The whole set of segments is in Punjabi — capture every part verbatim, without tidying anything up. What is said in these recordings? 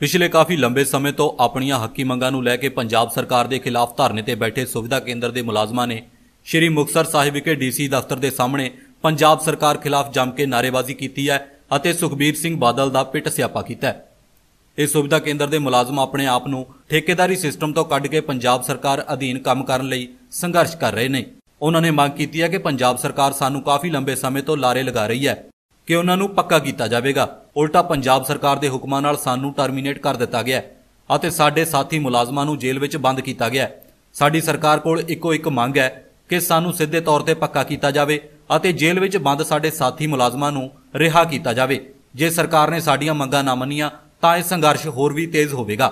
पिछले काफ़ी लंबे समय तो अपनियां हक्की मंगां नूं लैके पंजाब सरकार के खिलाफ धरने ते बैठे सुविधा केंद्र के मुलाजमां ने श्री मुक्तसर साहिब विखे डीसी दफ्तर के सामने पंजाब सरकार खिलाफ जम के नारेबाजी की है और सुखबीर सिंह बादल का पिट स्यापा किया। इस सुविधा केंद्र के मुलाजम अपने आप नूं ठेकेदारी सिस्टम तो कढ़ के पंजाब सरकार अधीन काम करने लई संघर्ष कर रहे हैं। उन्होंने मांग की है कि पंजाब सरकार सानू काफ़ी लंबे समय तो लारे लगा रही है कि उन्होंने पक्का किया जाएगा। उल्टा पंजाब सरकार के हुक्मां नाल सानू टर्मीनेट कर दिता गया और साडे साथी मुलाजमां नूं जेल विच बंद किया गया। साडी सरकार कोल इक्को एक मंग है कि सानू सीधे तौर पर पक्का किया जाए और जेल विच बंद साडे साथी मुलाजमां नूं रिहा किया जाए। जे सरकार ने साडियां मंगां ना मन्नियां तां यह संघर्ष होर भी तेज होवेगा।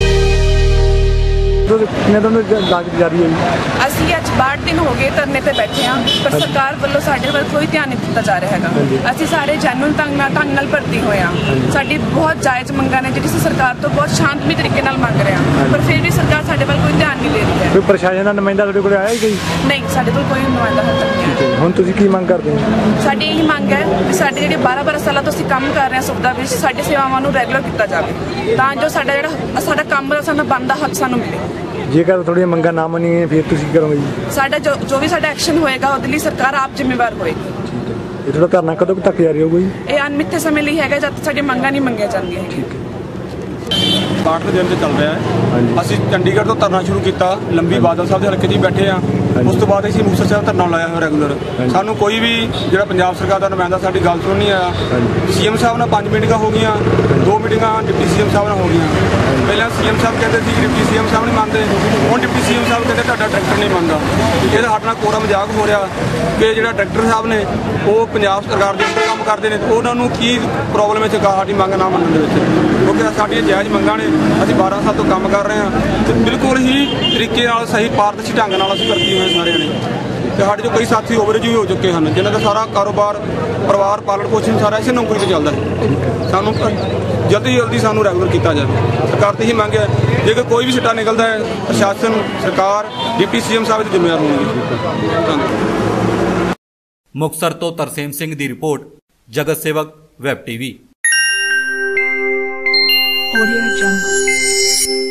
ਅਸੀਂ ਅੱਜ ਬਾਹਠ ਦਿਨ ਹੋ ਗਏ ਧਰਨੇ ਤੇ ਬੈਠੇ ਹਾਂ, ਪਰ ਸਰਕਾਰ ਵੱਲੋਂ ਸਾਡੇ ਵੱਲ ਕੋਈ ਧਿਆਨ ਨਹੀਂ ਦਿੱਤਾ ਜਾ ਰਿਹਾ ਹੈਗਾ। ਅਸੀਂ ਸਾਰੇ ਜੈਨੂਅਲ ਢੰਗ ਨਾਲ ਢੰਗ ਨਾਲ ਭਰਤੀ ਹੋਏ ਹਾਂ। ਸਾਡੀ ਬਹੁਤ ਜਾਇਜ਼ ਮੰਗਾਂ ਨੇ ਜਿਹੜੀ ਸਰਕਾਰ ਤੋਂ ਬਹੁਤ ਸ਼ਾਂਤਮਈ ਤਰੀਕੇ ਨਾਲ ਮੰਗ ਰਹੇ ਹਾਂ, ਪਰ ਫਿਰ ਵੀ ਸਰਕਾਰ ਸਾਡੇ ਵੱਲ ਕੋਈ ਧਿਆਨ ਨਹੀਂ ਦੇ ਰਹੀ ਹੈ। ਕੋਈ ਪ੍ਰਸ਼ਾਸਨ ਦਾ ਨੁਮਾਇੰਦਾ ਤੁਹਾਡੇ ਕੋਲ ਆਇਆ ਹੀ ਕੋਈ? ਨਹੀਂ, ਸਾਡੇ ਕੋਲ ਕੋਈ ਨੁਮਾਇੰਦਾ ਹਾਲੇ ਤੱਕ ਨਹੀਂ ਆਇਆ। ਹੁਣ ਤੁਸੀਂ ਕੀ ਮੰਗ ਕਰਦੇ ਹੋ? ਸਾਡੀ ਇਹ ਮੰਗ ਹੈ ਕਿ ਸਾਡੇ ਜਿਹੜੇ ਬਾਰਾਂ ਬਾਰਾਂ ਸਾਲਾਂ ਤੋਂ ਅਸੀਂ ਕੰਮ ਕਰ ਰਹੇ ਹਾਂ ਸੁਵਿਧਾ ਵਿੱਚ, ਸਾਡੀ ਸੇਵਾਵਾਂ ਨੂੰ ਰੈਗੂਲਰ ਕੀਤਾ ਜਾਵੇ ਤਾਂ ਜੋ ਸਾਡਾ ਜਿਹੜਾ ਸਾਡਾ ਕੰਮ ਦਾ ਸਾਨੂੰ ਬਣਦਾ ਹੱਕ ਸਾਨੂੰ ਮਿਲੇ। जेकर थोड़ी मंगा ना मनी फिर तुम करोगे जी? साडा जो जो भी साडा एक्शन होएगा ਉਹਦੇ ਲਈ सरकार आप जिम्मेवार होएगी। ਇਹ ਤੁਹਾਡਾ ਧਰਨਾ ਕਦੋਂ ਤੱਕ ਜਾਰੀ ਹੋਊਗਾ ਜੀ? ਇਹ ਅਨਮਿੱਥੇ ਸਮੇਂ ਲਈ ਹੈਗਾ ਜਦ ਸਾਡੀ ਮੰਗਾਂ ਨਹੀਂ ਮੰਗੀਆਂ ਜਾਂਦੀਆਂ। ਬਾਹਠ ਦਿਨ ਤੇ ਚੱਲ ਰਿਹਾ ਹੈ। ਅਸੀਂ ਚੰਡੀਗੜ੍ਹ ਤੋਂ ਧਰਨਾ ਸ਼ੁਰੂ ਕੀਤਾ, ਲੰਬੀ ਬਾਦਲ ਸਾਹਿਬ ਦੇ ਹਲਕੇ 'ਚ ਹੀ ਬੈਠੇ ਆ। ਉਸ ਤੋਂ ਬਾਅਦ ਅਸੀਂ ਮੁਕਤਸਰ ਸਾਹਿਬ ਧਰਨਾ ਲਾਇਆ ਹੋਇਆ ਰੈਗੂਲਰ। ਸਾਨੂੰ ਕੋਈ ਵੀ ਜਿਹੜਾ ਪੰਜਾਬ ਸਰਕਾਰ ਦਾ ਨੁਮਾਇੰਦਾ ਸਾਡੀ ਗੱਲ ਸੁਣ ਨਹੀਂ ਆਇਆ। ਸੀਐਮ ਸਾਹਿਬ ਨਾਲ ਪੰਜ ਮੀਟਿੰਗਾਂ ਹੋ ਗਈਆਂ, ਦੋ ਮੀਟਿੰਗਾਂ ਡਿਪਟੀ ਸੀਐਮ ਸਾਹਿਬ ਨਾਲ ਹੋ ਗਈਆਂ। ਪਹਿਲਾਂ ਸੀਐਮ ਸਾਹਿਬ ਕਹਿੰਦੇ ਸੀ ਡਿਪਟੀ ਸੀਐਮ ਸਾਹਿਬ ਨਹੀਂ ਮੰਨਦੇ, ਹੁਣ ਡਿਪਟੀ ਸੀਐਮ ਸਾਹਿਬ ਕਹਿੰਦੇ ਤੁਹਾਡਾ ਡਾਇਰੈਕਟਰ ਨਹੀਂ ਮੰਨਦਾ। ਇਹਦਾ ਸਾਡੇ ਨਾਲ ਕੋਰਾ ਮਜ਼ਾਕ ਹੋ ਰਿਹਾ ਕਿ ਜਿਹੜਾ ਡਾਇਰੈਕਟਰ ਸਾਹਿਬ ਨੇ ਉਹ ਪੰਜਾਬ ਸਰਕਾਰ ਦੇ ਅੰਦਰ ਕੰਮ ਕਰਦੇ ਨੇ, ਉਹਨਾਂ ਨੂੰ ਕੀ ਪ੍ਰੋਬਲਮ ਹੈ ਸਾਡੀ ਮੰਗ ਨਾ ਮੰਨਣ ਦੇ ਵਿੱਚ, ਕਿਉਂਕਿ ਸਾਡੀਆਂ ਜਾਇਜ਼ ਮੰਗਾਂ ਨੇ। ਅਸੀਂ ਬਾਰਾਂ ਸਾਲ ਤੋਂ ਕੰਮ ਕਰ ਰਹੇ ਹਾਂ ਤੇ ਬਿਲਕੁਲ ਹੀ ਤਰੀਕੇ ਨਾਲ ਸਹੀ ਪਾਰਦਰਸ਼ੀ ਢੰਗ ਨਾਲ ਅਸੀਂ ਭਰਤੀ ਹੋਏ ਸਾਰਿਆਂ ਨੇ। ਤੇ ਸਾਡੇ ਜੋ ਕਈ ਸਾਥੀ ਓਵਰੇਜ ਵੀ ਹੋ ਚੁੱਕੇ ਹਨ, ਜਿਨ੍ਹਾਂ ਦਾ ਸਾਰਾ ਕਾਰੋਬਾਰ ਪਰਿਵਾਰ ਪਾਲਣ ਪੋਸ਼ਣ ਸਾਰਾ ਇਸੇ ਨੌਕਰੀ ਤੇ ਚੱਲਦਾ ਹੈ। ਸਾਨੂੰ ਜਲਦੀ ਜਲਦੀ ਸਾਨੂੰ ਰੈਗੂਲਰ ਕੀਤਾ ਜਾਵੇ। ਸਰਕਾਰ ਤੇ ਹੀ ਮੰਗ ਹੈ ਜੇਕਰ ਕੋਈ ਵੀ ਸਿੱਟਾ ਨਿਕਲਦਾ ਹੈ ਪ੍ਰਸ਼ਾਸਨ ਸਰਕਾਰ ਡਿਪਟੀ ਸੀਐਮ ਸਾਹਿਬ ਦੇ ਜ਼ਿੰਮੇਵਾਰ ਹੋਣਗੇ। ਮੁਕਤਸਰ ਤੋਂ ਤਰਸੇਮ ਸਿੰਘ ਦੀ ਰਿਪੋਰਟ, ਜਗਤ ਸੇਵਕ ਵੈਬ ਟੀਵੀ। Audio Jungle।